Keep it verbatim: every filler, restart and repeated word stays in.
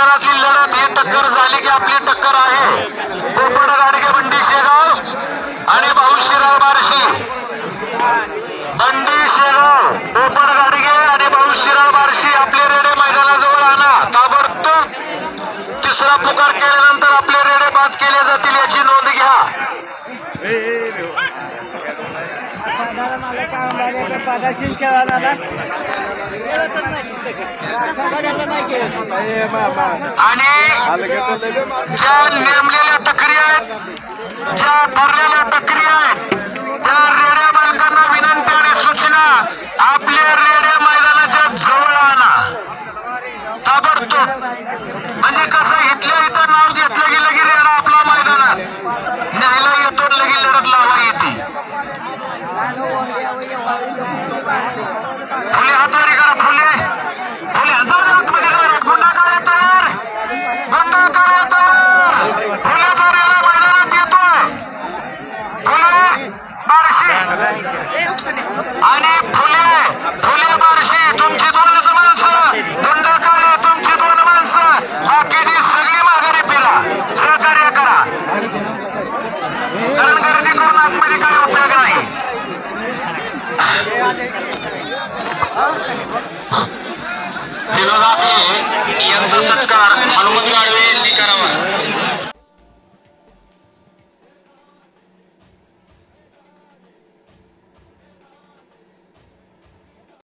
मैदानातली लढत ही टक्कर झाली की आपली टक्कर आहे पोपट गाडगे बंडी शेगाव आणि भाऊ शिराळ बार्शी। बंडी शेगाव पोपट गाडगे आणि भाऊ शिराळ बार्शी आपले रेडे मैदानाजवळ आणा ताबडतोब। तिसरा पुकार केल्यानंतर आपले रेडे बाद केले जातील याची नोंद घ्या। आणि ज्या नेमलेल्या टकरी आहेत ज्या ठरलेल्या टकरी आहेत त्या रेड्या मालकांना विनंती आणि सूचना आपले रेड्या मैदानाच्या जवळ आणा ताबडतोब। म्हणजे कसं इथल्या इथं नाव घेतलं गेलं की रेडा आपला मैदानात न्यायला येतो लगेच लढत लावा येते। फुले हातवारी करा फुले फुले जाऊ आतमध्ये करा गुंडा काढा तयार गुंडा काढा तयार। फुलेचा रेडा मैदानात येतोय फुले बार्शी आणि फुले फुले बार्शी तुमची दोनच माणसं गुंडा काढा तुमची दोन माणसं बाकीची सगळी माघारी फिरा सहकार्य करा कारण गर्दी करून आतमध्ये काय उपयोग नाही। यांचा सत्कार हनुमंत